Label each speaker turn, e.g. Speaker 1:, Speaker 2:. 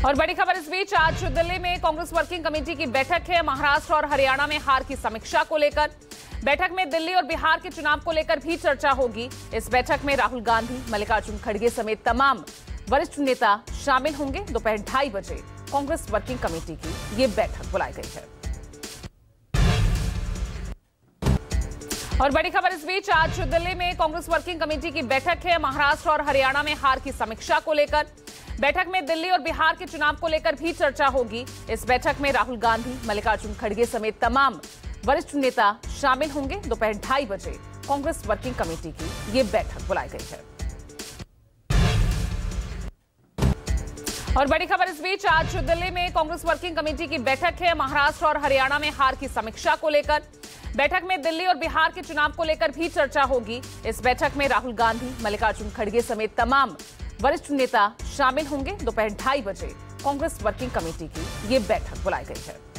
Speaker 1: और बड़ी खबर इस बीच आज दिल्ली में कांग्रेस वर्किंग कमेटी की बैठक है। महाराष्ट्र और हरियाणा में हार की समीक्षा को लेकर बैठक में दिल्ली और बिहार के चुनाव को लेकर भी चर्चा होगी। इस बैठक में राहुल गांधी, मल्लिकार्जुन खड़गे समेत तमाम वरिष्ठ नेता शामिल होंगे। दोपहर 2:30 बजे कांग्रेस वर्किंग कमेटी की ये बैठक बुलाई गई है। और बड़ी खबर इस बीच आज दिल्ली में कांग्रेस वर्किंग कमेटी की बैठक है। महाराष्ट्र और हरियाणा में हार की समीक्षा को लेकर बैठक में दिल्ली और बिहार के चुनाव को लेकर भी चर्चा होगी। इस बैठक में राहुल गांधी, मल्लिकार्जुन खड़गे समेत तमाम वरिष्ठ नेता शामिल होंगे। दोपहर 2:30 बजे कांग्रेस वर्किंग कमेटी की ये बैठक बुलाई गई है। और बड़ी खबर इस बीच आज दिल्ली में कांग्रेस वर्किंग कमेटी की बैठक है। महाराष्ट्र और हरियाणा में हार की समीक्षा को लेकर बैठक में दिल्ली और बिहार के चुनाव को लेकर भी चर्चा होगी। इस बैठक में राहुल गांधी, मल्लिकार्जुन खड़गे समेत तमाम वरिष्ठ नेता शामिल होंगे। दोपहर 2:30 बजे कांग्रेस वर्किंग कमेटी की ये बैठक बुलाई गई है।